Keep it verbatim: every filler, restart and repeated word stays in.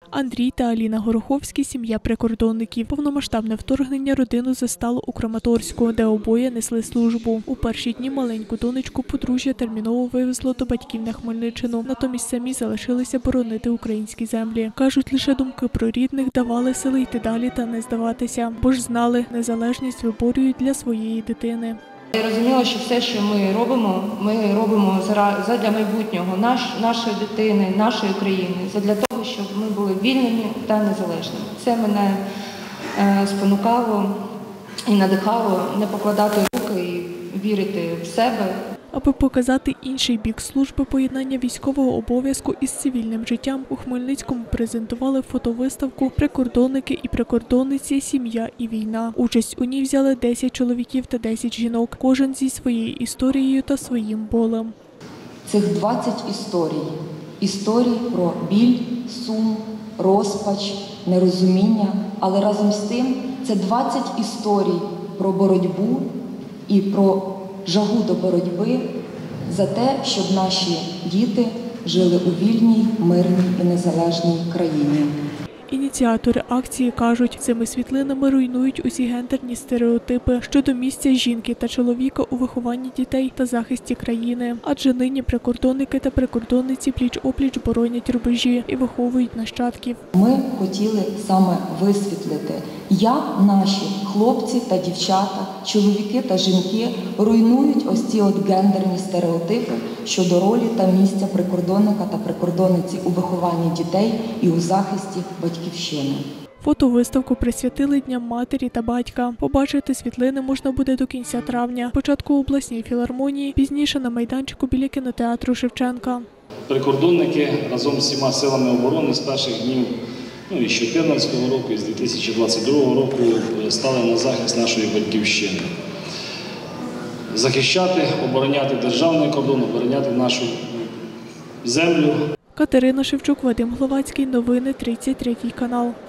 Андрій та Аліна Гороховські – сім'я прикордонників. Повномасштабне вторгнення родину застало у Краматорську, де обоє несли службу. У перші дні маленьку донечку подружжя терміново вивезло до батьків на Хмельниччину. Натомість самі залишилися боронити українські землі. Кажуть, лише думки про рідних давали сили йти далі та не здаватися, бо ж знали, незалежність виборюють для своєї дитини. Я розуміла, що все, що ми робимо, ми робимо задля майбутнього наш, нашої дитини, нашої країни, задля того, щоб ми були вільними та незалежними. Це мене е, спонукало і надихало не покладати руки і вірити в себе. Аби показати інший бік служби поєднання військового обов'язку із цивільним життям, у Хмельницькому презентували фотовиставку «Прикордонники і прикордонниці. Сім'я і війна». Участь у ній взяли десять чоловіків та десять жінок, кожен зі своєю історією та своїм болем. Цих двадцять історій. Історій про біль, сум, розпач, нерозуміння, але разом з тим це двадцять історій про боротьбу і про жагу до боротьби за те, щоб наші діти жили у вільній, мирній і незалежній країні. Ініціатори акції кажуть, цими світлинами руйнують усі гендерні стереотипи щодо місця жінки та чоловіка у вихованні дітей та захисті країни. Адже нині прикордонники та прикордонниці пліч-опліч боронять рубежі і виховують нащадків. Ми хотіли саме висвітлити, як наші хлопці та дівчата, чоловіки та жінки руйнують ось ці от гендерні стереотипи щодо ролі та місця прикордонника та прикордонниці у вихованні дітей і у захисті батьківщини. Фотовиставку присвятили Дням матері та батька. Побачити світлини можна буде до кінця травня. Спочатку у обласній філармонії, пізніше на майданчику біля кінотеатру Шевченка. Прикордонники разом з всіма силами оборони з перших днів, ну, і з дві тисячі чотирнадцятого року, і з дві тисячі двадцять другого року стали на захист нашої батьківщини. Захищати, обороняти державний кордон, обороняти нашу землю. Катерина Шевчук, Вадим Гловацький. Новини тридцять третій канал.